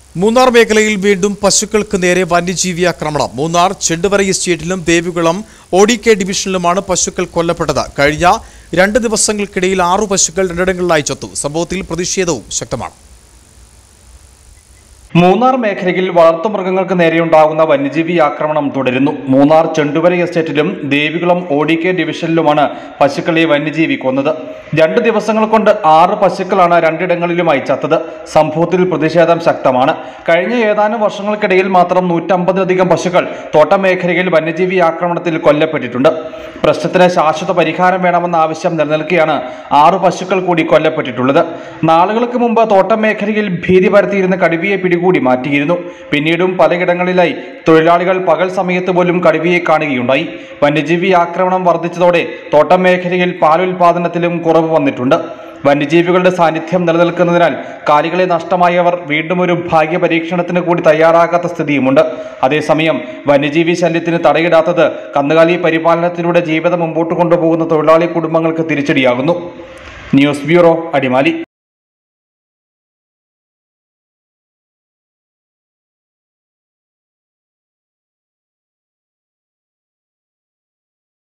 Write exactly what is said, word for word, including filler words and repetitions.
മൂന്നാർ മേഖലയിൽ വീണ്ടും പശുക്കൾക്ക് നേരെ വന്യജീവി ആക്രമണം. മൂന്നാർ ചെണ്ടുവര എസ്റ്റേറ്റിലും ദേവികുളം ഒ ഡി കെ ഡിവിഷനിലുമാണ് പശുക്കൾ കൊല്ലപ്പെട്ടത്. കഴിഞ്ഞ രണ്ട് ദിവസങ്ങൾക്കിടയിൽ ആറു പശുക്കൾ രണ്ടിടങ്ങളിലായി ചത്തു. സംഭവത്തിൽ പ്രതിഷേധവും ശക്തമാണ്. മൂന്നാർ മേഖലയിൽ വളർത്തുമൃഗങ്ങൾക്ക് നേരെയുണ്ടാകുന്ന വന്യജീവി ആക്രമണം തുടരുന്നു. മൂന്നാർ ചെണ്ടുവര എസ്റ്റേറ്റിലും ദേവികുളം ഒ ഡി കെ ഡിവിഷനിലുമാണ് പശുക്കളെ വന്യജീവി കൊന്നത്. രണ്ട് ദിവസങ്ങൾ കൊണ്ട് ആറ് പശുക്കളാണ് രണ്ടിടങ്ങളിലുമായി ചത്തത്. സംഭവത്തിൽ പ്രതിഷേധം ശക്തമാണ്. കഴിഞ്ഞ ഏതാനും വർഷങ്ങൾക്കിടയിൽ മാത്രം നൂറ്റമ്പതിലധികം പശുക്കൾ തോട്ടമേഖലയിൽ വന്യജീവി ആക്രമണത്തിൽ കൊല്ലപ്പെട്ടിട്ടുണ്ട്. പ്രശ്നത്തിന് ശാശ്വത പരിഹാരം വേണമെന്ന ആവശ്യം നിലനിൽക്കെയാണ് ആറു പശുക്കൾ കൂടി കൊല്ലപ്പെട്ടിട്ടുള്ളത്. നാളുകൾക്ക് മുമ്പ് തോട്ടം മേഖലയിൽ ഭീതി പരത്തിയിരുന്ന കടുവയെ പിടികൂടി മാറ്റിയിരുന്നു. പിന്നീടും പലയിടങ്ങളിലായി തൊഴിലാളികൾ പകൽ സമയത്ത് പോലും കടുവയെ കാണുകയുണ്ടായി. വന്യജീവി ആക്രമണം വർദ്ധിച്ചതോടെ തോട്ടം മേഖലയിൽ പാലുൽപാദനത്തിലും കുറവ് വന്നിട്ടുണ്ട്. വന്യജീവികളുടെ സാന്നിധ്യം നിലനിൽക്കുന്നതിനാൽ കാലികളെ നഷ്ടമായവർ വീണ്ടും ഒരു ഭാഗ്യ പരീക്ഷണത്തിന് കൂടി തയ്യാറാകാത്ത സ്ഥിതിയുമുണ്ട്. അതേസമയം വന്യജീവി ശല്യത്തിന് തടയിടാത്തത് കന്നുകാലി പരിപാലനത്തിലൂടെ ജീവിതം മുമ്പോട്ട് കൊണ്ടുപോകുന്ന തൊഴിലാളി കുടുംബങ്ങൾക്ക് തിരിച്ചടിയാകുന്നു. News bureau, Adimali.